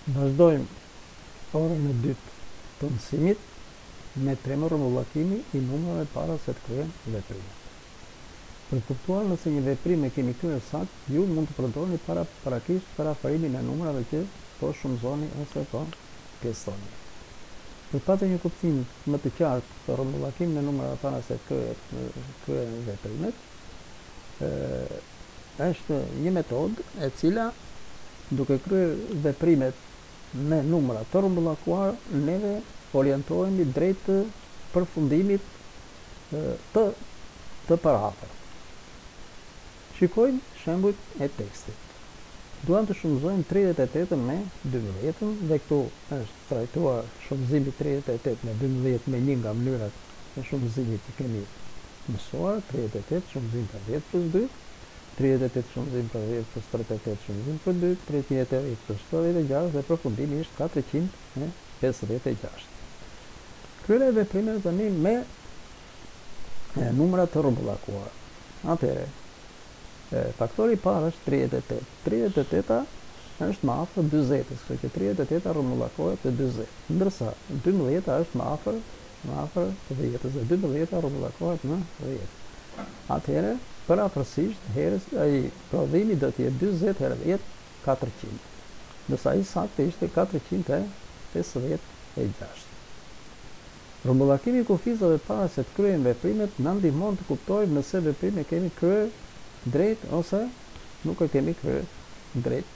Vazhdojmë orën e dytë të mësimit me tremër rrumbullakimi I numrave para se të kryen veprimet. Për kuptuar nëse një veprim e keni kryer saktë, ju mund të përdorni parakisht parafarimin e numrave që po shumëzoni ose po pjesoni. Për patë një kuptim më të qartë të rrumbullakimin e numrave para se të kryen veprimet, është një metodë e cila duke kryer veprimet me numra të rrumbullakuar, neve orientohemi drejt të përfundimit të parafort. Shikojmë shembujt e tekstit. Duam të shumëzojmë 38 me 12 dhe këtu është trajtuar shumëzimi 38 me 12 me një nga mënyrat e shumëzimit që kemi mësuar, 38 shumëzim për 10 plus 2, 38 shumëzim për 10 plus 38 shumëzim për 2, 38 plus 76 dhe përfundimi ishte 456. Kryerja e veprimeve tani me numra të rrumbullakuar. Atëherë, faktori I parë është 38. 38-a është më afër 40-s, kështu që 38-a rrumbullakohet te 40, ndërsa 12-a është më afër 10-s dhe 12-a rrumbullakohet në 10. Atëherë, parafërsisht, prodhimi do të jetë 40 herë 10, 400. Ndërsa I saktë ishte 456. Rrumbullakimi I kufizave para se të kryejnë veprimet na ndihmon të kuptojmë nëse veprimin e kemi kryer drejt ose nuk e kemi kryer drejt.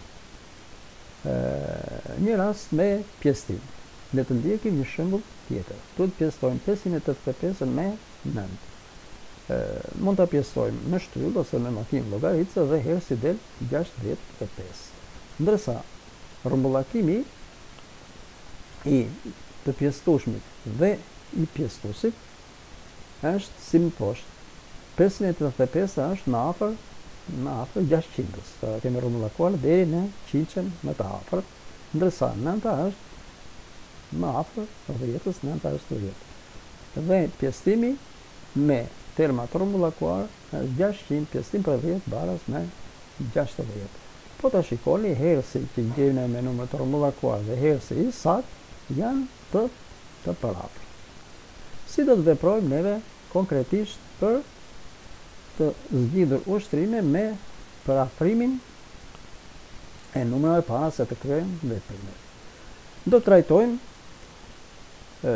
Një rast me pjesëtim. Le të ndjekim një shembull tjetër. Duhet të pjestojmë 585 me 9. Mund ta pjestojmë me shtyllë ose me makinë llogarice dhe herë si del 65. Ndërsa rrumbullakimi I të pjestueshmit dhe I pjestuesit është si më poshtë. 585 është më afër 600-s. Kemi rrumbullakuar deri në 100 më të afërt, ndërsa 9-a është më afër 10-s, 9-a është 10. Dhe pjestimi me terma të rrumbullakuar është 600, pjestim për 10 baras me 60. Po ta shikoni herësi që gjejmë me numër të rrumbullakuar dhe herësi I saktë janë të parafort. Si do të veprojmë neve konkretisht për të zgjidhur ushtrime me parafrimin e numrave para se të kryejmë veprimet. Do të trajtojmë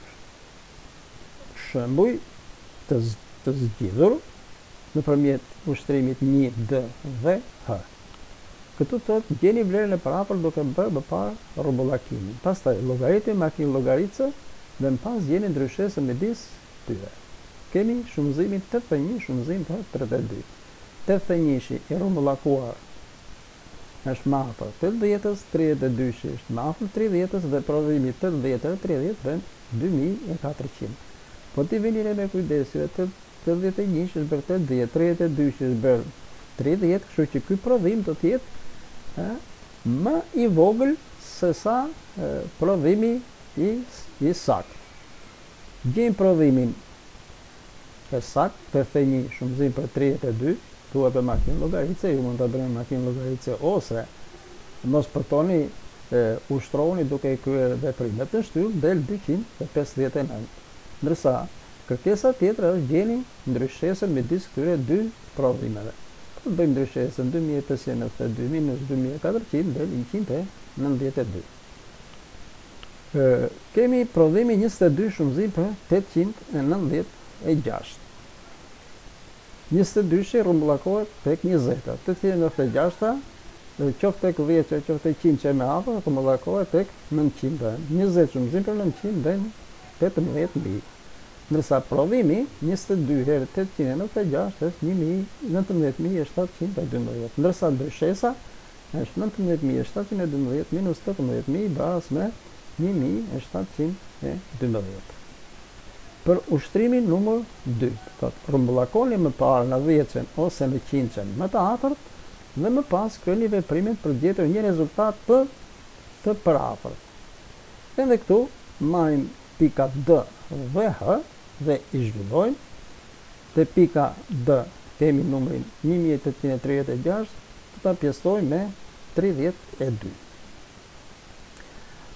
shembuj të zgjidhur nëpërmjet ushtrimit 1D dhe H. Këtu thotë gjeni vlerën e parafort duke bërë më parë rrumbullakimin. Pastaj llogaritni makinë llogarice dhe më pas gjeni ndryshesën midis tyre. Kemi shumëzimin 81 shumëzim për 32. 81-shi I rrumbullakuar është më afër 80-s, 32-shi është më afër 30-s dhe prodhimi 80-30 bën 2400. Po ti vini me kujdes, 81-shi është bërë 80, 32-shi është bërë 30, kështu që ky prodhim do të jetë më I vogël se sa prodhimi I saktë. Gjejmë prodhimin e saktë, 81 shumëzim për 32, thua për makinë llogarice, ju mund ta bëni makinë llogarice ose mos përtoni ushtroni duke I kryer veprimet në shtyllë del 259. Ndërsa kërkesa tjetër është gjeni ndryshesën midis këtyre dy prodhimeve. Po bëjmë ndryshesën 2592 minus 2400 del 192. Kemi prodhimi 22 shumëzim për 896. 22-shi rrumbullakohet tek 20-a, 896-a qoftë tek 10, qoftë tek 100 që më afër, rrumbullakohet tek 900-a. 20 shumëzim për 900 bën 18000. Ndërsa prodhimi 22 herë 896 është 19712. Ndërsa ndryshesa është 19712 minus 18000 baras me 1712. Për ushtrimin numër 2, thotë rrumbullakoni më parë në 10-ën ose në 100-ën më të afërt dhe më pas kryeni veprimet për gjetur një rezultat të parafort. Edhe këtu marrim pika D dhe H dhe I zhvillojmë. Te pika D kemi numrin 1836, të ta pjestojmë me 32.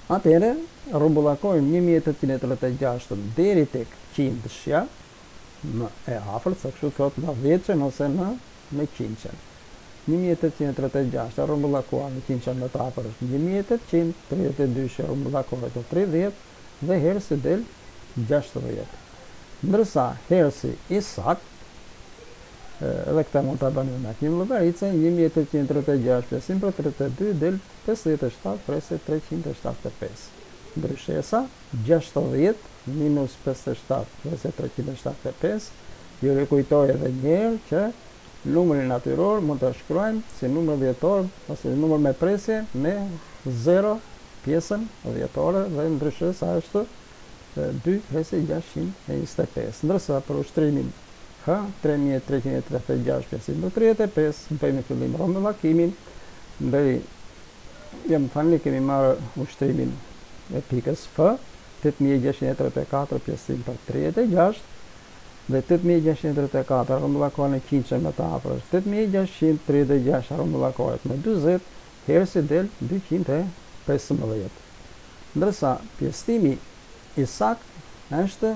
Atëherë rrumbullakojmë 1836 deri tek qindshja, më e afërt, sa kështu thot në 10 ose në qindshën. 1836 rrumbullakuar në qindshën më të afërt, 1832 rrumbullakohet në 30 dhe hersi del 60. Ndërsa hersi i sakt, edhe këta mund të bëni me një llogaritë, 1836 pjesim për 32 del 57 presi 375. Ndryshesa 60 minus 57 presi 375, ju rikujtoj edhe njerë që numrin natyror mund të shkruajmë si numër dhjetor ose numër me presje me 0 pjesën dhjetore dhe ndryshesa është 2 presi 625. Ndërsa për ushtrimin H, 3336 pjesim për 35, bëjmë fillim rrumbullakimin, deri jam thënë kemi marrë ushtrimin e pikës F, 8634 pjesim për 36 dhe 8634 rrumbullakohet në qindshën më të afërt, 8636 rrumbullakohet në 40, hersi del 215. Ndërsa pjesëtimi i sakt është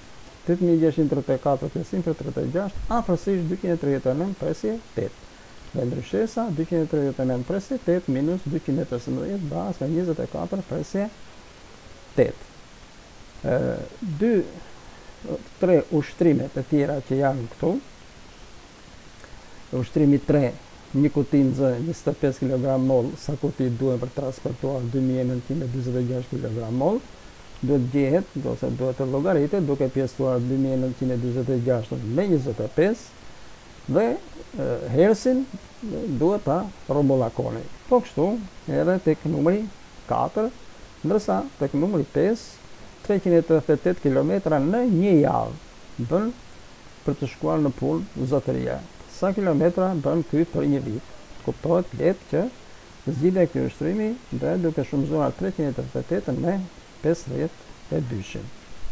8634 pjesim për 36, afërsisht 239 presje 8. Dhe ndryshesa 239 presje 8 minus 215 bazë 24 presje 8. 2-3 ushtrimet e tjera që janë këtu. Ushtrimi 3, një kuti nxë 25 kg mol, sa kuti duhen për transportuar 2946 kg mol, duhet gjehet, ose duhet të llogaritet duke pjesëtuar 2946 me 25 dhe hersin duhet ta rrumbullakoni. Po kështu edhe tek numri 4, ndërsa tek numri 5 388 km në një javë bën për të shkuar në punë zotëria. Sa kilometra bën ky për një vit? Kuptohet lehtë që zgjidhja e këtij ushtrimi dhe duke shumëzuar 388 me 52.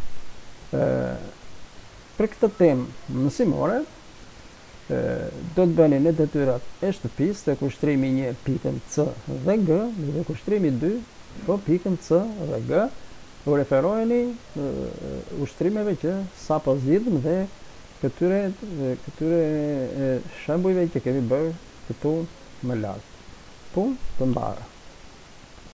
Për këtë temë mësimore do të bëni në detyrat e shtëpisë tek ushrimi 1 pikën C dhe G dhe ushrimi 2 po pikën C dhe G. U referojeni ushtrimeve që sapo zgjidhëm dhe këtyre shembujve që kemi bërë këtu më lart. Punë të mbarë.